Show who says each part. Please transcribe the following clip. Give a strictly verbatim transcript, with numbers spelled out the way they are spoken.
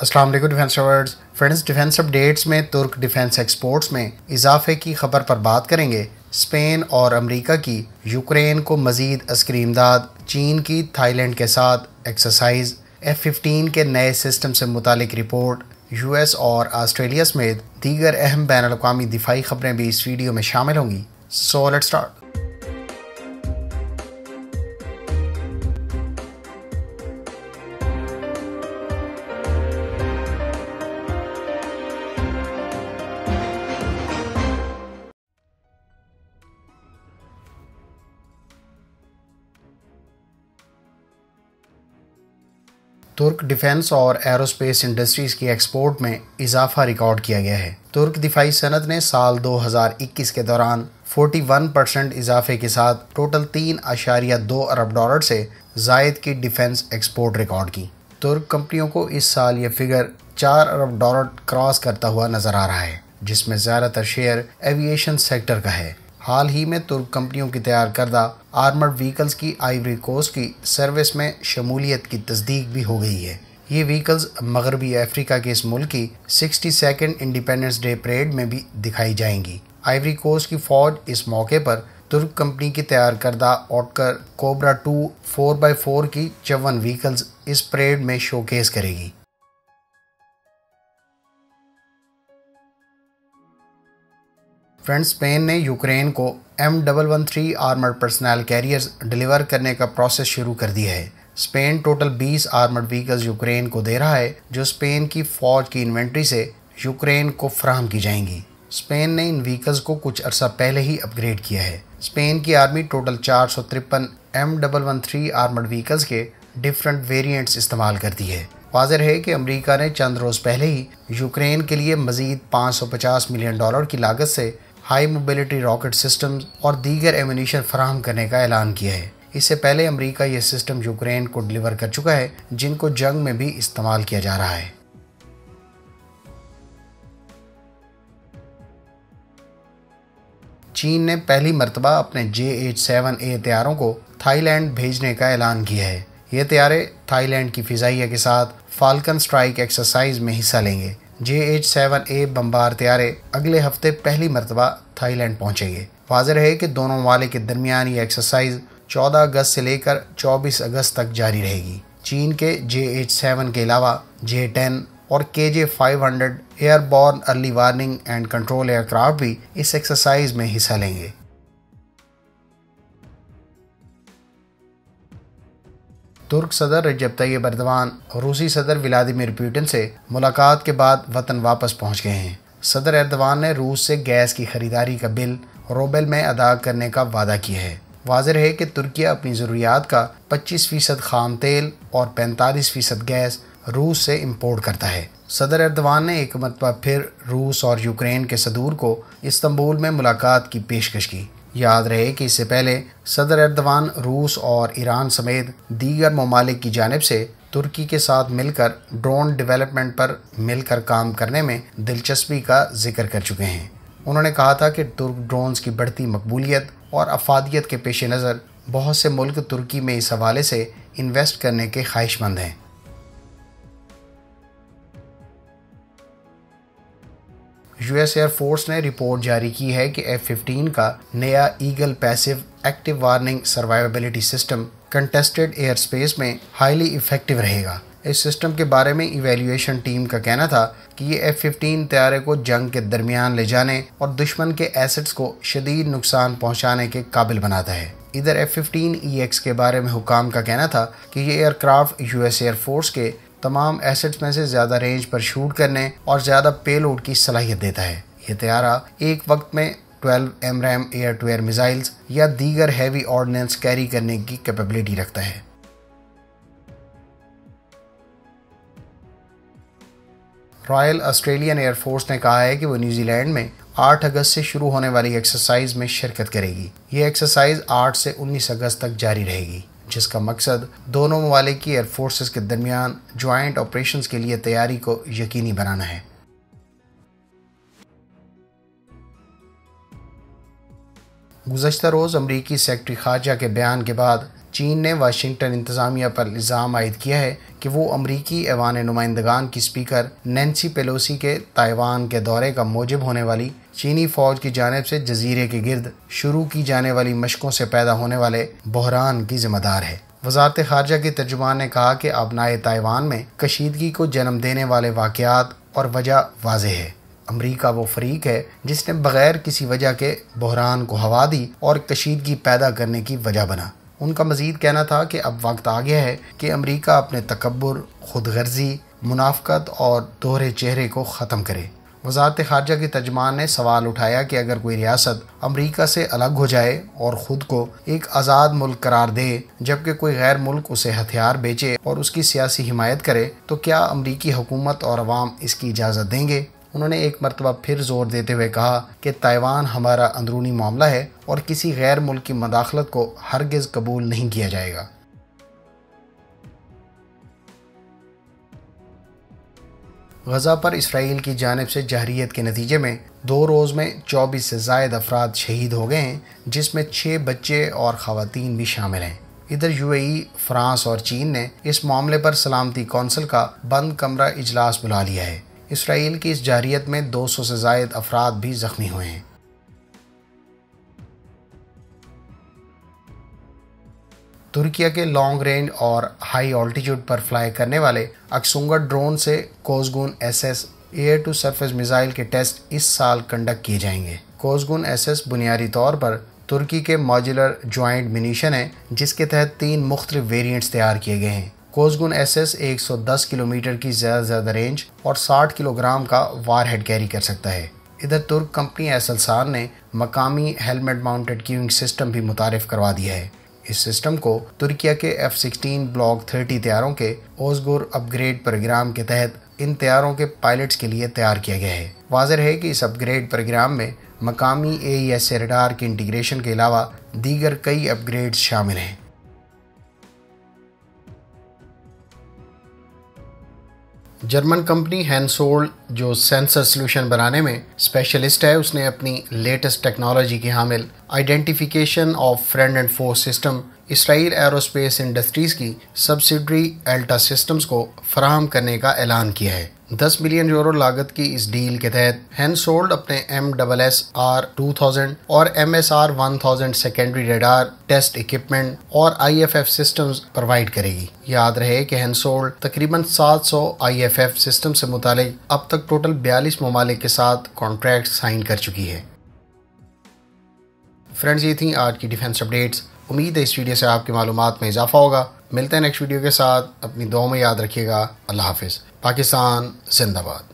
Speaker 1: अस्सलाम वालेकुम defence lovers. Friends, defence updates में तुर्क डिफेंस एक्सपोर्ट्स में इजाफे की खबर पर बात करेंगे। स्पेन और अमेरिका की यूक्रेन को मजीद अस्करी इमदाद, चीन की थाईलैंड के साथ एक्सरसाइज, एफ फिफ्टीन के नए सिस्टम से मुतालिक रिपोर्ट, यूएस और ऑस्ट्रेलिया समेत दीगर अहम बैन अल-अक़वामी दिफाई खबरें भी इस वीडियो में शामिल होंगी। So let's start. तुर्क डिफेंस और एरोस्पेस इंडस्ट्रीज़ की एक्सपोर्ट में इजाफा रिकॉर्ड किया गया है। तुर्क दिफाई सनद ने साल दो हज़ार इक्कीस के दौरान इकतालीस परसेंट इजाफे के साथ टोटल तीन अशारिया दो अरब डॉलर से जायद की डिफेंस एक्सपोर्ट रिकॉर्ड की। तुर्क कंपनियों को इस साल यह फिगर चार अरब डॉलर क्रॉस करता हुआ नजर आ रहा है, जिसमें ज़्यादातर शेयर एविएशन सेक्टर का है। हाल ही में तुर्क कंपनियों की तैयार करदा आर्मर्ड व्हीकल्स की आइवरी कोस्ट की सर्विस में शमूलियत की तस्दीक भी हो गई है। ये व्हीकल्स मगरबी अफ्रीका के इस मुल्क की sixty second independence day parade में भी दिखाई जाएंगी। आइवरी कोस्ट की फौज इस मौके पर तुर्क कंपनी की तैयार करदा Otokar Cobra two four by four की चौवन व्हीकल्स इस परेड में शोकेस करेगी। फ्रेंड्स, स्पेन ने यूक्रेन को M double one three armoured personnel carriers deliver करने का प्रोसेस शुरू कर दिया है। स्पेन टोटल बीस आर्मर्ड व्हीकल्स यूक्रेन को दे रहा है, जो स्पेन की फौज की इन्वेंट्री से यूक्रेन को फराहम की जाएंगी। स्पेन ने इन व्हीकल्स को कुछ अरसा पहले ही अपग्रेड किया है। स्पेन की आर्मी टोटल चार सौ तिरपन M double one three armoured vehicles के डिफरेंट वेरिएंट्स इस्तेमाल करती है। वाज़ेह है कि अमेरिका ने चंद रोज़ पहले ही यूक्रेन के लिए मजीद पाँच सौ पचास मिलियन डॉलर की लागत से हाई मोबिलिटी रॉकेट सिस्टम्स और दीगर एमुनिशन फराहम करने का ऐलान किया है। इससे पहले अमेरिका ये सिस्टम यूक्रेन को डिलीवर कर चुका है, जिनको जंग में भी इस्तेमाल किया जा रहा है। चीन ने पहली मरतबा अपने जे एच सेवन ए तैयारों को थाईलैंड भेजने का ऐलान किया है। ये तैयारे थाईलैंड की फिजाइया के साथ फाल्कन स्ट्राइक एक्सरसाइज में हिस्सा लेंगे। J H seven A bomber तैयारे अगले हफ्ते पहली मरतबा थाईलैंड पहुंचेंगे। वाज़ेह है कि दोनों ममालिक के दरमियान ये एक्सरसाइज चौदह अगस्त से लेकर चौबीस अगस्त तक जारी रहेगी। चीन के जे एच सेवन के अलावा जे टेन और K J five hundred airborne early warning and control aircraft भी इस एक्सरसाइज में हिस्सा लेंगे। तुर्क सदर रजब तैयब एर्दोगान रूसी सदर व्लादिमीर पुतिन से मुलाकात के बाद वतन वापस पहुंच गए हैं। सदर एर्दोगान ने रूस से गैस की खरीदारी का बिल रूबल में अदा करने का वादा किया है। वाज़ेह है कि तुर्किया अपनी ज़रूरियात का पच्चीस फीसद खाम तेल और पैंतालीस फीसद गैस रूस से इम्पोर्ट करता है। सदर एर्दोगान ने एक मरतबा फिर रूस और यूक्रेन के सदूर को इस्तंबुल में मुलाकात की पेशकश की। याद रहे कि इससे पहले सदर एर्दोगान रूस और ईरान समेत दीगर ममालिक की जानिब से तुर्की के साथ मिलकर ड्रोन डेवलपमेंट पर मिलकर काम करने में दिलचस्पी का जिक्र कर चुके हैं। उन्होंने कहा था कि तुर्क ड्रोन्स की बढ़ती मकबूलियत और अफादियत के पेश नज़र बहुत से मुल्क तुर्की में इस हवाले से इन्वेस्ट करने के ख्वाहिशमंद हैं। यूएस एयरफोर्स ने रिपोर्ट जारी की है कि एफ फिफ्टीन का नया Eagle passive active warning survivability system contested air space में हाईली इफेक्टिव रहेगा। इस सिस्टम के बारे में इवैल्यूएशन टीम का कहना था कि ये एफ फिफ्टीन तैयारे को जंग के दरमियान ले जाने और दुश्मन के एसेट्स को शदीद नुकसान पहुंचाने के काबिल बनाता है। इधर एफ फिफ्टीन ई एक्स के बारे में हुकाम का कहना था कि ये एयरक्राफ्ट यूएस एयरफोर्स के तमाम एसेट्स में से ज़्यादा रेंज पर शूट करने और ज़्यादा पेलोड की सलाहियत देता है। यह तैयारा एक वक्त में twelve AMRAAM air to air missiles या दीगर हैवी ऑर्डिनेंस कैरी करने की कैपेबिलिटी रखता है। रॉयल ऑस्ट्रेलियन एयरफोर्स ने कहा है कि वो न्यूजीलैंड में आठ अगस्त से शुरू होने वाली एक्सरसाइज में शिरकत करेगी। ये एक्सरसाइज आठ से उन्नीस अगस्त तक जारी रहेगी, जिसका मकसद दोनों ममालिक की एयर फोर्सेस के दरमियान ज्वाइंट ऑपरेशंस के लिए तैयारी को यकीनी बनाना है। गुज़श्ता रोज़ अमरीकी सेक्रेटरी खारजा के बयान के बाद चीन ने वाशिंगटन इंतजामिया पर इल्ज़ाम आयद किया है कि वो अमरीकी ऐवान नुमाइंदगान की स्पीकर नैन्सी पेलोसी के ताइवान के दौरे का मूजिब होने वाली चीनी फौज की जानिब से जजीरे के गिर्द शुरू की जाने वाली मशकों से पैदा होने वाले बहरान की जिम्मेदार है। वजारत खारजा के तर्जुमान ने कहा कि अबनाए ताइवान में कशीदगी को जन्म देने वाले वाक़यात और वजह वाज़ेह है। अमरीका वो फरीक है जिसने बग़ैर किसी वजह के बहरान को हवा दी और कशीदगी पैदा करने की वजह बना। उनका मज़ीद कहना था कि अब वक्त आ गया है कि अमरीका अपने तकब्बुर, खुदगर्जी, मुनाफ़कत और दोहरे चेहरे को ख़त्म करे। वज़ारत खारजा के तर्जुमान ने सवाल उठाया कि अगर कोई रियासत अमरीका से अलग हो जाए और ख़ुद को एक आज़ाद मुल्क करार दे जबकि कोई गैर मुल्क उसे हथियार बेचे और उसकी सियासी हिमायत करे तो क्या अमरीकी हुकूमत और अवाम इसकी इजाज़त देंगे? उन्होंने एक मरतबा फिर जोर देते हुए कहा कि ताइवान हमारा अंदरूनी मामला है और किसी गैर मुल्क की मदाखलत को हरगिज़ कबूल नहीं किया जाएगा। गज़ा पर इसराइल की जानिब से जहरीत के नतीजे में दो रोज़ में चौबीस से ज़ायद अफराद शहीद हो गए हैं, जिसमें छः बच्चे और ख़वातीन भी शामिल हैं। इधर यूएई, फ्रांस और चीन ने इस मामले पर सलामती कौंसिल का बंद कमरा इजलास बुला लिया है। इसराइल की इस जारियत में दो सौ से ज़ायद अफराद भी ज़ख्मी हुए हैं। तुर्किया के लॉन्ग रेंज और हाई ऑल्टीट्यूड पर फ्लाई करने वाले अक्सुंगर ड्रोन से Kuzgun S S air to surface missile के टेस्ट इस साल कंडक्ट किए जाएंगे। कोज़गुन एस एस बुनियादी तौर पर तुर्की के मॉड्यूलर ज्वाइंट मिनीशन है, जिसके तहत तीन मुख्तलिफ वेरिएंट्स तैयार किए गए हैं। कोज़गुन एस एस एक सौ दस किलोमीटर की ज़्यादा से ज़्यादा रेंज और साठ किलोग्राम का वारहेड कैरी कर सकता है। इधर तुर्क कंपनी एसएलसान ने मकामी हेलमेट माउंटेड क्यूइंग सिस्टम भी मुतारिफ करवा दिया है। इस सिस्टम को तुर्किया के एफ सिक्सटीन ब्लॉक तीस तैयारों के ओज़गुर अपग्रेड प्रोग्राम के तहत इन तैयारों के पायलट्स के लिए तैयार किया गया है। वाज़ेह है कि इस अपग्रेड प्रोग्राम में मकामी ए ई एस रडार के इंटीग्रेशन के अलावा दीगर कई अपग्रेड्स शामिल हैं। जर्मन कंपनी हैंसोल्ड, जो सेंसर सॉल्यूशन बनाने में स्पेशलिस्ट है, उसने अपनी लेटेस्ट टेक्नोलॉजी की हामिल identification of friend and force system Israel Aerospace industries की सब्सिडरी एल्टा सिस्टम्स को फराहम करने का ऐलान किया है। दस मिलियन यूरो लागत की इस डील के तहत हैंसोल्ड अपने M double S R two thousand और M S R one thousand secondary radar test equipment और I F F systems provide करेगी। याद रहे कि हैंसोल्ड तकरीबन सात सौ आई एफ एफ सिस्टम से मुतालिक अब तक टोटल बयालीस ममालिक के साथ कॉन्ट्रैक्ट साइन कर चुकी है। फ्रेंड्स, ये थी आज की डिफेंस अपडेट्स। उम्मीद है इस वीडियो से आपकी मालूमात में इजाफा होगा। मिलते हैं नेक्स्ट वीडियो के साथ। अपनी दुआ में याद रखिएगा। अल्लाह हाफिज़। पाकिस्तान जिंदाबाद।